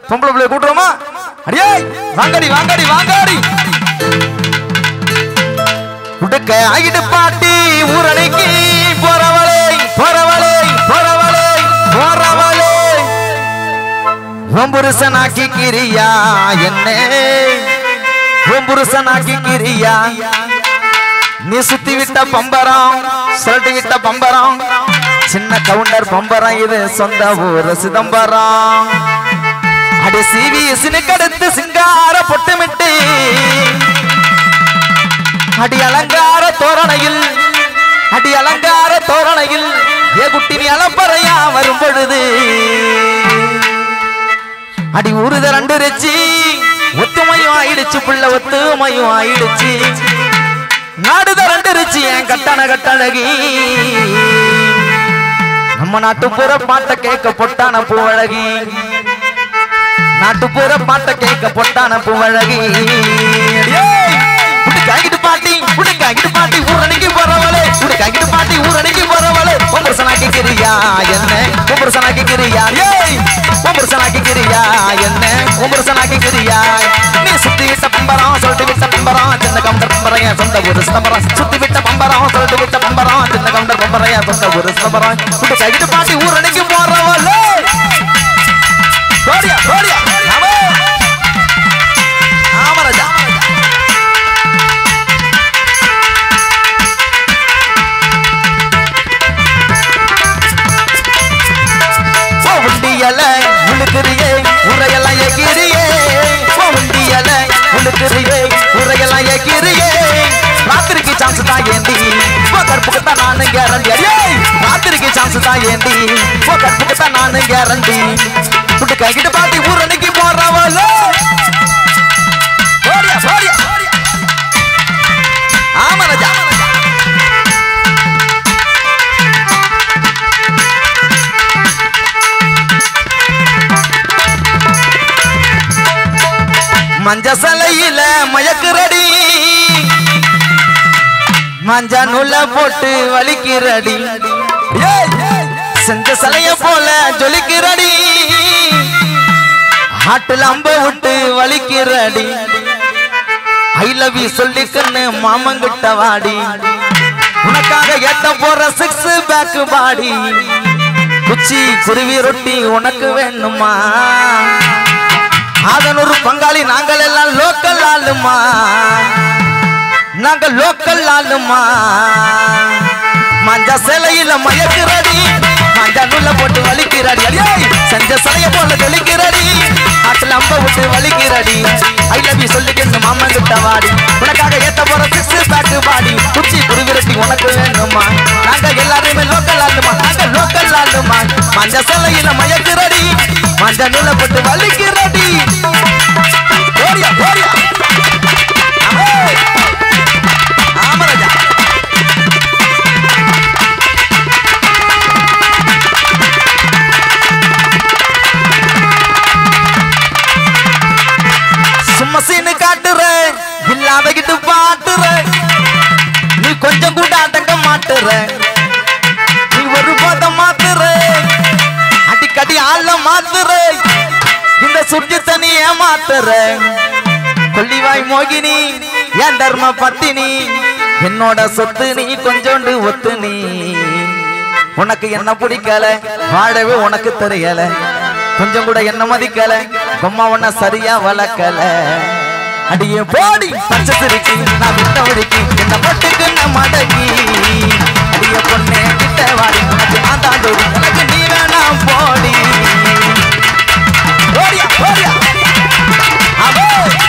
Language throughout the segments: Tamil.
பொம்பளை பிள்ளை கூட்டுறோமா? அடியே வாங்கடி வாங்கடி வாங்கடி. உடுக்க ஆகிட்டு பாட்டி ஊரணிக்கு போறவளே போறவளே போறவளே போறவளே. புருஷனாக்கி கிரியா என்ன புருஷனாக்கி கிரியா. நீ சுத்தி விட்ட பம்பரம் சொல்லிட்டு விட்ட பம்பரம் சின்ன கவுண்டர் பம்பரம் இது சொந்த ஊர் சிதம்பரம். அடி சிவிஎஸ்னு கடுத்து சிங்கார பொட்டுமிட்டு அடி அலங்கார தோரணையில் அடி அலங்கார தோரணையில் ஏ குட்டி நீ அலப்பறையா வரும் பொழுது அடி ஊருத ரெண்டு ரெச்சி ஒத்துமையும் ஆயிடுச்சு புள்ள ஒத்துமையும் ஆயிடுச்சு. நாடுத ரெண்டு ரிச்சி என் கட்டண கட்டழகி. நம்ம நாட்டுப்புற பாட்டை கேட்க பொட்டான பூவழகி. நாட்டுப்புற பாட்டை கேட்க பொட்டான பூவழகி. உடுக்காங்கிட்டு பாட்டி உடுக்காங்கிட்டு பாட்டி ஊரணிக்கு போறவளே உடுக்காங்கிட்டு பாட்டி ஊரணிக்கு போறவளே. புருஷனாக்கி கிரியா என்ன புருஷனாக்கி கிரியா. புருஷனாக்கி கிரியா என்ன புருஷனாக்கி கிரியா. நீ சுத்தி விட்ட பம்பரம் சொல்லிட்டு விட்ட பம்பரம் சின்ன கவுண்டர் பம்பரையா சொந்த ஊர் சிதம்பரம். சுத்தி விட்ட பம்பரம் சொல்லிட்டு விட்ட பம்பரம் சின்ன கவுண்டர் பம்பரையா சொந்த ஊர் சிதம்பரம். உடுக்காங்கிட்டு பாட்டி ஊரணிக்கு போறவளே. சோடியா சோடியா ஆமராஜா. உண்டியல உழுக்கிறியே உரையெல்லாம் ஏக்கிறியே. உண்டியல உழுக்கிறியே உரையெல்லாம் ஏக்கிறியே. ராத்திரிக்கு சான்ஸ் தான் ஏந்தி கற்புக்கு தான் நானு கேரண்டி. அடியே ராத்திரிக்கு சான்ஸ் தான் ஏந்தி கற்புக்கு தான் நானு கேரண்டி. புட்டு கைகிட்டு பாட்டி ஊரணிக்கு போறவளோ. ஆமராஜா மஞ்ச சலையில மயக்குறடி மஞ்ச நூல போட்டு வலிக்கிறடி. செஞ்ச சலைய போல ஜொலிக்கிறடி ஆட்டுல அம்ப விட்டு வலிக்கிறடி. ஐ லவ் யூ சொல்லிக்கன்னு மாமங்கிட்ட வாடி. உனக்காக ஏத்த போற 6 பேக் பாடி. குச்சி குருவி ரொட்டி உனக்கு வேணுமா? அதனொரு பங்காளி நாங்கள் எல்லாம் லோக்கல் ஆளுமா. நாங்கள் லோக்கல் ஆளுமா. மஞ்ச சிலையில மயக்கிறடி மஞ்ச நூல போட்டு வலிக்கிறடி. செஞ்ச சிலைய போல ஜொலிக்கிறடி ஆட்டுல அம்ப விட்டு வலிக்கிறடி. ஐ லவ் யூ சொல்லிக்கிட்டு மாமங்கிட்ட வாடி. உனக்காக ஏத்த போற 6 பேக் பாடி. குச்சி குருவிரட்டி உனக்கு வேணுமா? நாங்க எல்லாருமே லோக்கல் ஆளுமா. நாங்க லோக்கல் ஆளுமா. மஞ்ச சிலையில மயக்கிறடி மஞ்ச நூல போட்டு வலிக்கிறடி. ஓடியா ஓடியா ஆமராஜா. சும்மா சீனு காட்டுற இல்லாதகிட்டு பாட்டுற. நீ கொஞ்சம் கூட அடங்க மாட்டுற. நீ ஒரு போதம் மாத்துற அடிக்கடி ஆள மாத்துற. இந்த சுற்றி தனி ஏமாத்துற. கொல்லிவாய் மோகினி என் தர்ம பத்தினி. என்னோட சொத்து நீ கொஞ்சோண்டு ஒத்து நீ. உனக்கு என்ன பிடிக்கல வாழவே உனக்கு தெரியல. கொஞ்சம் கூட என்ன மதிக்கல அம்மா உன்ன சரியா வளர்க்கல. அடியே போடி பச்சை சிரிக்கி நான் விட்டவடிக்கு என்ன பட்டுக்கு நான் மடக்கி. அடிய பொண்ணே கிட்ட வாடி உனக்கு நான் தாண்டோடி உனக்கு நீ வேணாம் போடி. ஓடியா ஓடியா ஆமோ.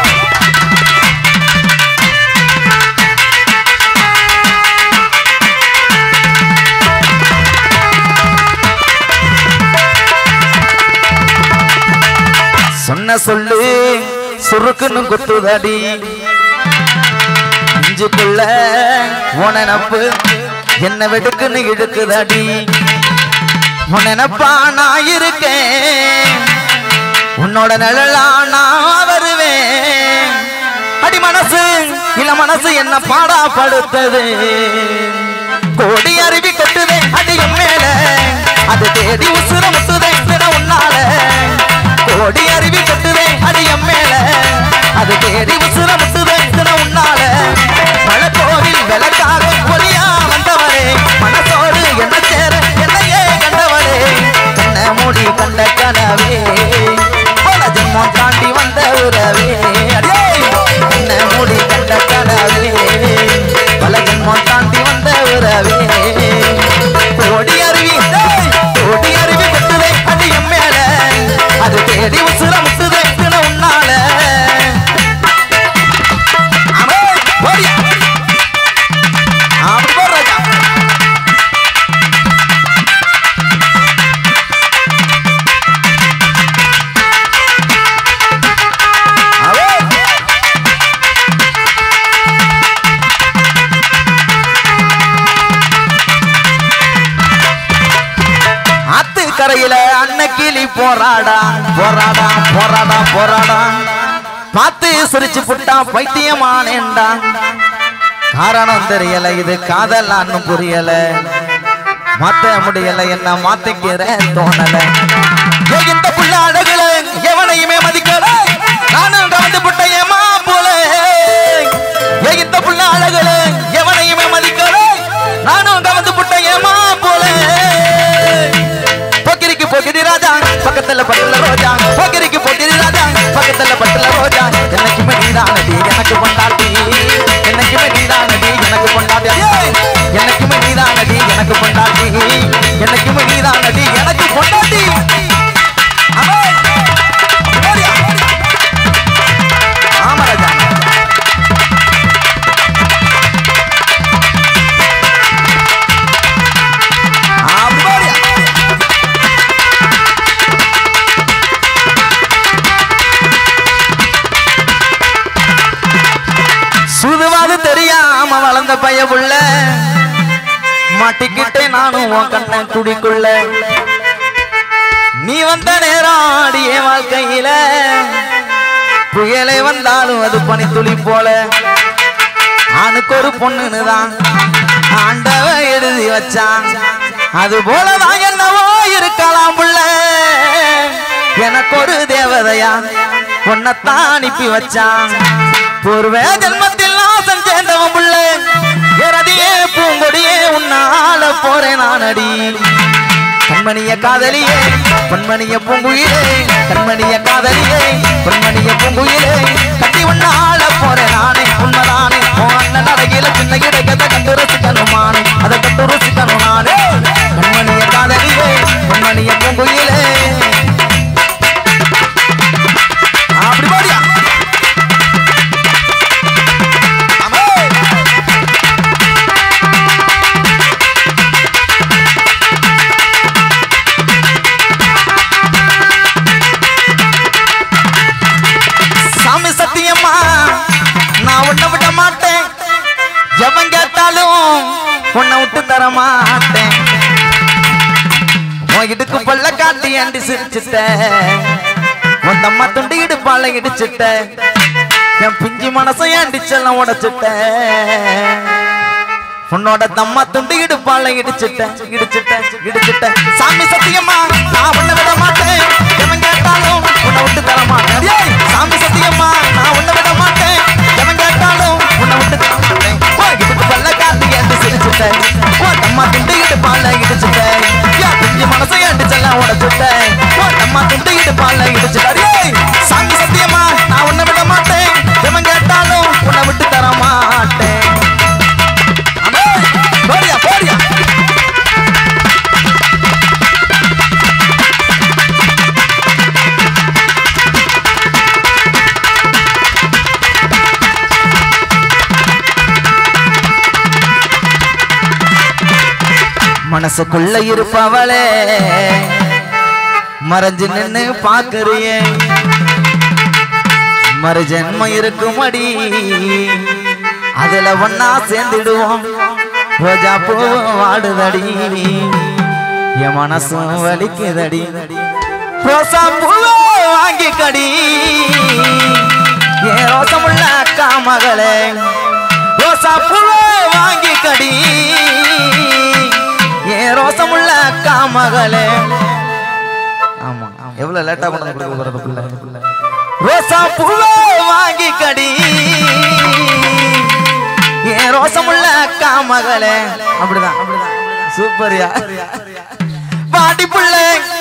சொன்ன சொல்லு சுருக்குன்னு குத்துதடி. இஞ்சுக்குள்ள உனப்பு என்ன வெடுக்குன்னு இழுக்குதடி. உனப்பா நான் இருக்கேன் உன்னோட நிழலா நான் வருவேன். அடி மனசு இல்ல மனசு என்ன பாடாப்படுத்தது. கோடி அருவி கொட்டுதே அடியும் மேல அது தேடி உசுர முட்டுதே உன்னால. ஓடி அருவி கொட்டுதே அடியம் மேல அது தேடி உசுர முட்டுதே உன்னால பல கோவில் விளக்காக ஒளியா வந்தவரே மனசோடு என்ன சேர என்னையே கண்டவரே கண்ண மூடி கண்ட கனவே பல ஜென்மம் தாண்டி வந்த உறவே கண்ண மூடி கண்ட கனவே பல ஜென்மம் தாண்டி வந்த உறவே ஓடி அருவி கொட்டுதே அடியம் மேல அது தேடி உசுர முட்டுதே உன்னால கரையில அன்னக்கிளி போராடா போராடா போராடா போராடா பார்த்து சிரிச்சு புட்டா பைத்தியமானேண்டா காரணம் தெரியல இது காதலான்னு புரியல மாத்த முடியல என்ன மாத்திக்கிற தோணல இந்த புள்ள அழகுல எவனையுமே மதிக்கல நானும் கலந்து புட்ட ஏமா போல இந்த புள்ள அழகுல எவனையுமே மதிக்கல நானும் கலந்து புட்ட ஏமா போல போக்கிரி ராஜா பக்கத்துல பட்டுல ரோஜா போக்கிரிக்கு போக்கிரி ராஜா பக்கத்துல பட்டுல ரோஜா என்னைக்குமே நீதானடி எனக்கு கொண்டாடி என்னைக்குமே நீதானடி எனக்கு கொண்டாடி என்னைக்குமே நீதானடி எனக்கு கொண்டாடி என்னைக்குமே நீதானடி எனக்கு கொண்டாடி ஆமா ராஜா சுதுவாது தெரியாம வளர்ந்த பையவுள்ள மாட்டிக்கிட்டே நானும் உன் கண்ண குடிக்குள்ள நீ வந்த நேரம் ஆடிய வாழ்க்கையில புயலே வந்தாலும் அது பனித்துளி போல ஆணுக்கு ஒரு பொண்ணுதான் ஆண்டவ எழுதி வச்சான் அது போலதான் என்னவோ இருக்கலாம் புள்ள எனக்கு ஒரு தேவதையா பொண்ணத்தான் அனுப்பி வச்சான் பூர்வ ஜென்மத்தில் நாசம் சேர்ந்தவன் புள்ள எரதியே பூங்கொடியே உன்னால போறேன் நானடி கண்மணிய காதலியே பொன்மணிய பூங்குயிலே கண்மணிய காதலியே பொன்மணிய பூங்குயிலே கட்டி உன்னால போறேன் நானே உண்மைதானே அண்ணன் நடகையில சின்ன கிடைக்கத கண்டு ரசிக்கணுமானே அதை கண்டு ருசிக்கணும் நானே கண்மணிய காதலியே பொன்மணிய பூங்குயிலே அப்படி போடியா சத்தியம்மா நான் உன்னை விட மாட்டேன் எவன் கேட்டாலும் உன்னை விட்டு தர மாட்டேன் உன் இடுக்கு பல்ல காட்டி அண்டி சிரிச்சுட்ட உன் தம்மா துண்டு இடுப்பால இடிச்சுட்ட என் பிஞ்சி மனசை அண்டிச்செல்லாம் உடைச்சுட்ட உன்னோட தம்மா துண்டு இடுப்பால இடிச்சுட்ட சாமி சத்தியம்மா நான் உன்னை விட மாட்டேன் எவன் கேட்டாலும் உன்னை விட்டு தர மாட்டேன் சாமி சத்தியம்மா நான் உன்னை விட மாட்டேன் எவன் கேட்டாலும் உன்னை விட்டு தர மாட்டேன் இடுப்பு பல்ல காத்து என்று சிரிச்சுட்டேன் தம்மா துண்டு இடுப்பால இடிச்சுட்டேன் பிஞ்சு மனசை அண்டிச்செல்லாம் உடைச்சுட்டேன் தம்மா துண்டு இடுப்பால இடிச்சுட்டேன் சாமி சத்தியம்மா நான் உன்னை விட மாட்டேன் எவன் கேட்டாலும் உன்னை விட்டு தர மாட்டேன் மனசுக்குள்ள இருப்பவளே மறைஞ்சு நின்னு பாக்குறியே மறு ஜென்மம் இருக்குமடி அதுல ஒன்னா சேர்ந்துடுவோம் ரோஜா பூ வாடுதடி என் மனசும் வலிக்குதடி ரோசா பூ வாங்கிக்கடி ஏன் ரோசமுள்ள அக்கா மகளே ரோசா பூ வாங்கிக்கடி ஏன் ரோசமுள்ள அக்கா மகளே ஆமா எவ்வளவு லேட்டா கொண்டு கொடுக்க போறது ரோசா பூவே வாங்கி கடி ஏன் ரோசமுள்ள அக்கா மகளே அப்படிதான் சூப்பர்யா பாடி புள்ள